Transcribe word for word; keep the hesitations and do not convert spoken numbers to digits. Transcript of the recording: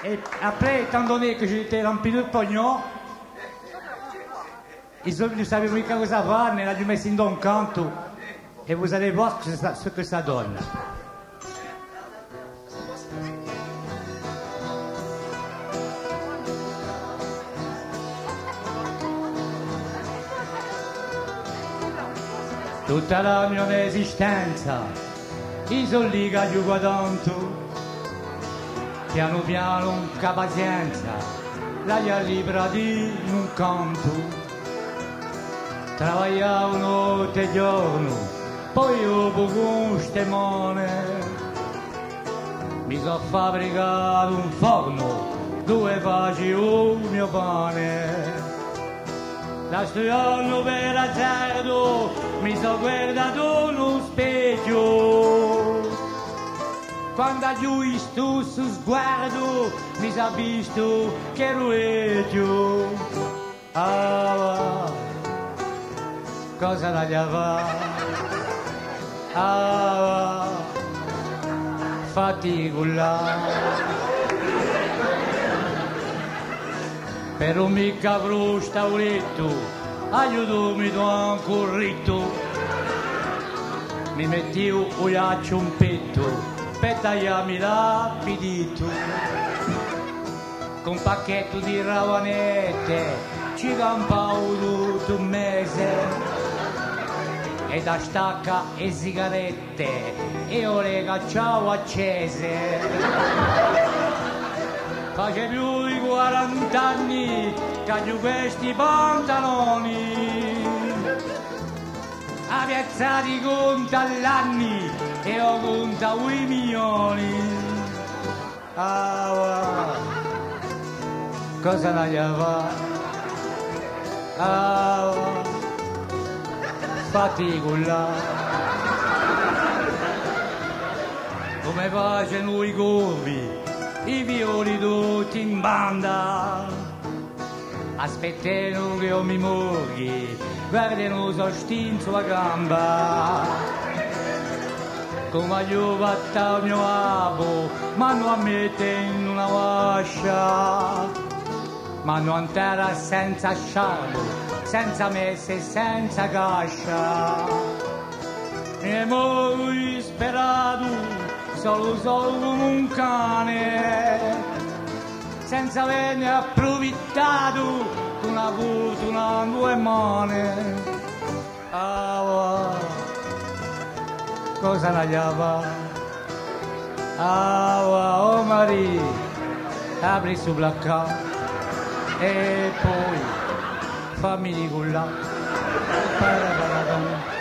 Et après, étant donné que j'étais rempli de pognon, ils ont, ne savaient plus qu'à cosa fare, me l'hanno messo in un canto et vous allez voir ce que ça, ce que ça donne. Tutta la mia esistenza, io sono lì che gioco tanto, piano piano, con pazienza, la mia libera di un canto. Travagliavo notte e giorno, poi dopo con ste mone mi sono fabbricato un forno dove facevo il mio pane. Da sto anno per azzardo mi sono guardato in uno specchio. Quando giù sto su sguardo mi sono visto che ero vecchio. Ah, cosa da fa? Ah, fatti cullare. Per un mica frusta uretto, aiutami tu un ritto. Mi mettevo un ghiaccio un petto, per tagliarmi l'appetito. Con un pacchetto di ravanette, ci campavo tutto un mese. E da stacca e sigarette, io le cacciavo accese. Face più di quarant'anni che ho questi pantaloni, a piazza di conta all'anni e ho conta i milioni. Ah, cosa la fa? Ah, fatti cullare. Come facciano i corvi, i violi tutti in banda, aspettano che io mi muovi, guardano sostin sulla gamba. Come io fatta il mio capo, m'hanno a mettere in una vascia, m'hanno a terra senza sciarpo, senza messe e senza cascia. E mo' sperato solo solo come un cane, senza averne approfittato, con una fortuna in due mani. Ah, cosa la fa? Ah, oh Maria, apri su placca e poi fammi di cullare.